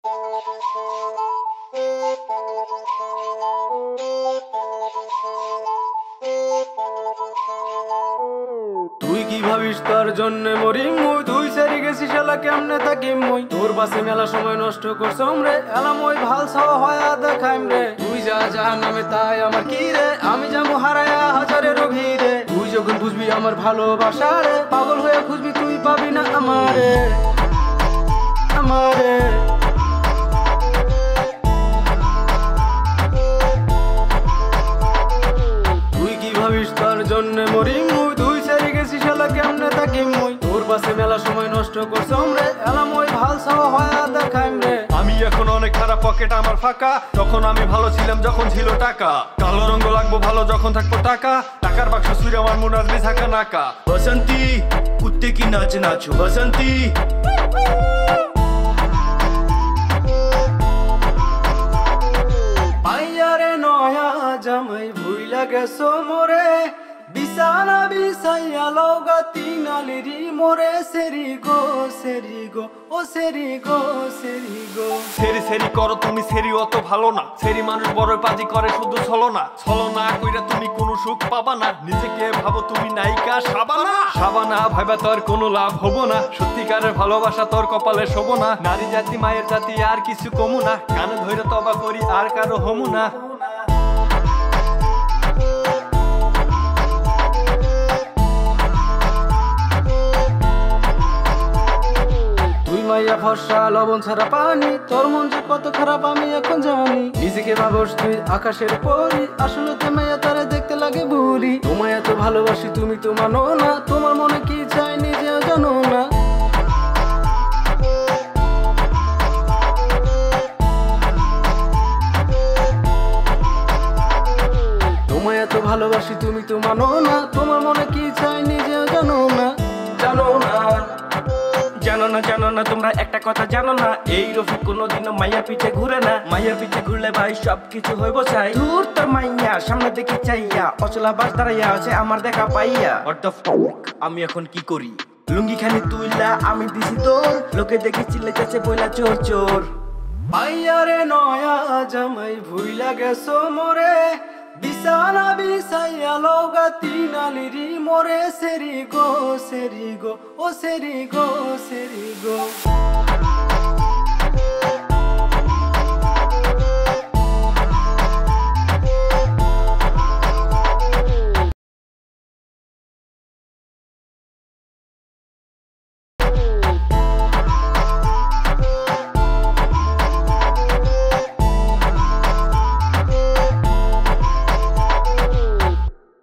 তুই কি ভাবিস তার জন্য মরি মুই? তুই সেরি গেছিস শালা কেমনে থাকি মুই? তোর বাসে মেলা সময় নষ্ট করছম রে, এলাম ওই ভাল ছাওয়া হয়া দেখাইম রে। তুই যা যাহার নামে তাই আমার কি রে, আমি যাবো হারায়া হাজারের ভিড়ে। তুই যখন বুঝবি আমার ভালোবাসা রে, পাগল হয়ে খুঁজবি তুই পাবি না আমারে, আমারে। তুই কি ভাবিস তার জন্য মরি মুই? তুই সেরি গেছিস শালা কেমনে থাকি মুই? তোর বাসে মেলা সময় নষ্ট করছম রে, এলাম ওই ভাল ছাওয়া হয়া দেখাইম রে। আমি এখন অনেক খারাপ, পকেট আমার ফাঁকা। যখন আমি ভালো ছিলাম, যখন ছিল টাকা। কালো রঙ লাগবো ভালো যখন থাকবো টাকা। টাকার বাক্স ছুঁড়ে আমার মুনার থাকা নাকা। बसंती कुत्ते की नाच नाचो बसंती। আইয়ারে নয়া জামাই ভুইলা গেছো মোরে, বিছানা বিছাইয়া লগা তিনালিরি মোরে। সেরি গো সেরি গো ও সেরি গো সেরি গো। সেরি সেরি করো তুমি, সেরি অত ভালো না। সেরি মানুষ বড় পাজি করে শুধু ছলনা। ছলনা কইরা তুমি কোনো সুখ পাবা না। নিজেকে ভাবো তুমি নায়িকা সাবানা। সাবানা ভাইবা তোর কোনো লাভ হবো না। সত্যিকারের ভালোবাসা তোর কপালে শোভো না। নারী জাতি মায়ের জাতি আর কিছু কমু না। কানে ধরে তবা করি আর কারো হমু না। মাইয়া ফর্সা লবণ ছাড়া পানি, তোর মন যে কত খারাপ আমি এখন জানি। নিজেকে ভাবস তুই আকাশের পরি, আসলে তো মাইয়া তারা দেখতে লাগে বুড়ি। তোমায় এত ভালোবাসি তুমি তো মানো না, তোমার মনে কি চাই নিজেও জানো না। তোমায় এত ভালোবাসি তুমি তো মানো না, তোমার মনে কি চাই নিজেও জানো না, জানো না। জানো না তোমরা একটা কথা জানো না, এই রফিক কোনোদিনও মাইয়ার পিছে ঘুরে না। মাইয়ার পিছে ঘুরলে ভাই সবকিছু হইব চাই। দূর তোর মাইয়া সামনে দেখি চাইয়া, অচলা বাস দাঁড়াইয়া আছে আমার দেখা পাইয়া। What the fuck? আমি এখন কি করি? লুঙ্গি খানি তুইলা আমি দিছি তোর, লোকে দেখি চিল্লাইতেছে বইলা চোর চোর। আইয়ারে নয়া জামাই ভুইলা গেছো মোরে, বিছানা বিছাইয়া লগা তিনালিরি মোরে। সেরি গো সেরি গো ও সেরি গো সেরি গো।